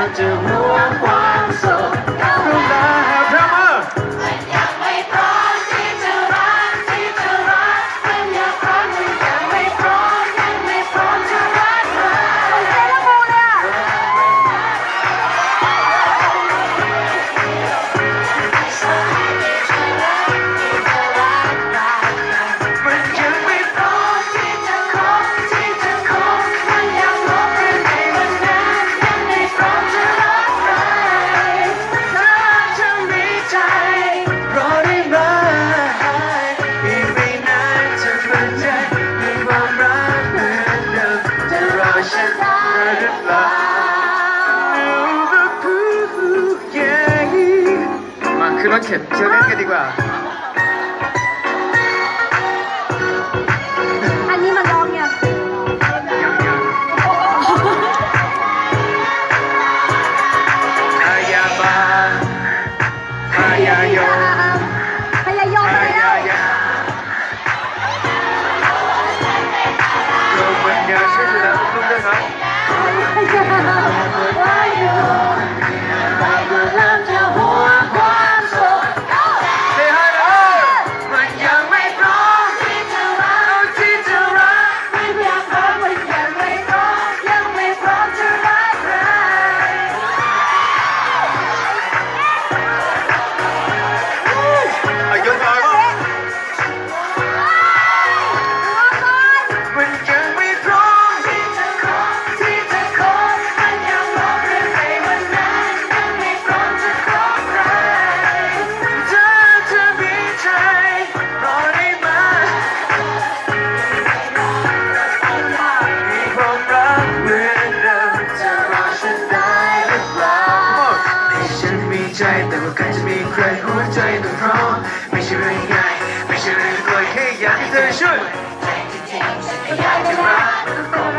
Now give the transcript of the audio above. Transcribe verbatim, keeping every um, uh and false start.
จะหัวความสุขดูแลพระมือมันยังไม่พร้อมที่จะรักที่จะรักมันยังพร้อมมันยังไม่พร้อมยังไม่พร้อมจะรักใครเจ๊ละมูเลยอ่ะมันยังไม่พร้อมที่จะคบที่จะคบมันยังลบหรือในวันนั้นยังไม่พร้อมจะรักใครถ้าจะมีใจรอได้ไหมอีกไม่นานจะเปิดใจมีความรักเหมือนเดิมจะรอฉันได้หรือเปล่ามาขึ้นรถเข็นเที่ยวเล่นกันดีกว่าอันนี้มันร้องยังยังยังพยาบาลพยายมพยายมพไปแล้วยายามลงมันยาช่วยดูแลลูกด้วยครับว่าอยู่เราก็เริ่มจะหัวความสุขเฮ้ยฮัลโหลมันยังไม่พร้อมที่จะรักที่จะรักไม่อยากพร้อมมันยังไม่พร้อมยังไม่พร้อมจะรักใครอายุน้อยมั้งมันยังไม่พร้อมที่จะคบที่จะคบมันยังรอเรื่องในวันนั้นยังไม่พร้อมจะคบใครเธอจะมีใจรอได้ไหมมีความรักเหมือนเดิมจะรอฉันได้หรือเปล่าให้ฉันมีใจแต่ว่าการจะมีใครหัวใจต้องพร้อมไม่ใช่เรื่องง่ายไม่ใช่เรื่องกลัวแค่อยากให้เธอช่วยใจจริงๆฉันก็อยากจะรัก